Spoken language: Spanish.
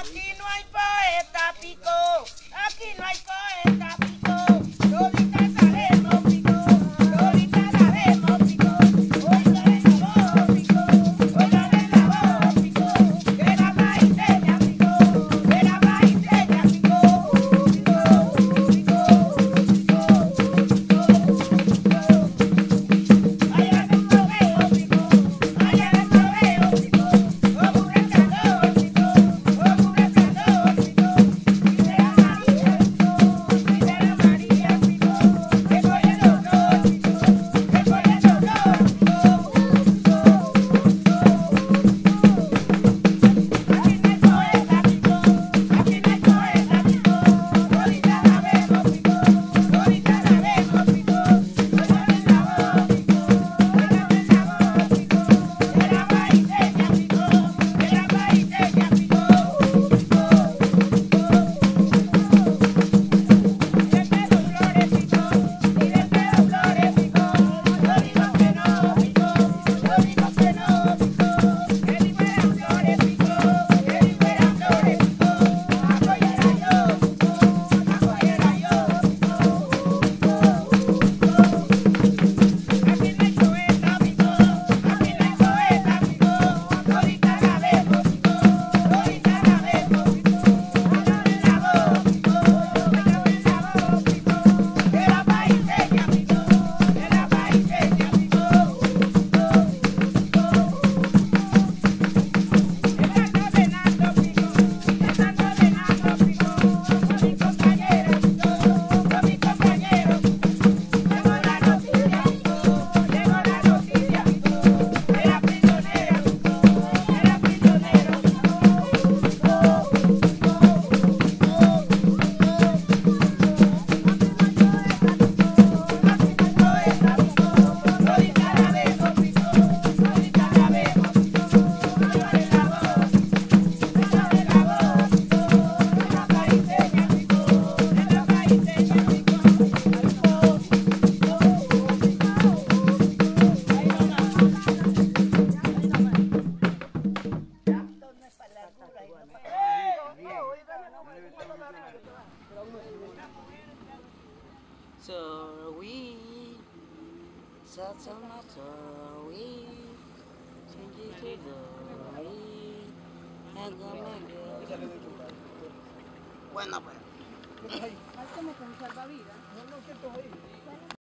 Aquí no hay poeta pico, aquí no hay poeta pico, todita sabemos pico, todita sabemos pico, oiga en la voz pico, oiga en la voz pico, de la maiceña pico, de la maiceña pico, pico, pico, allá en el proveo pico, allá en el proveo pico, como un resplandor pico, como un resplandor pico, y de la María pico, y de la María pico, que coge el dolor pico, que coge el dolor pico, aquí no hay poeta pico, aquí no hay poeta pico, todita sabemos pico, todita sabemos pico, oigan en la voz pico, oigan en la voz pico, de la maiceña pico, de la maiceña pico, So we such a matter we change it to the we and go make it. Bueno, pues.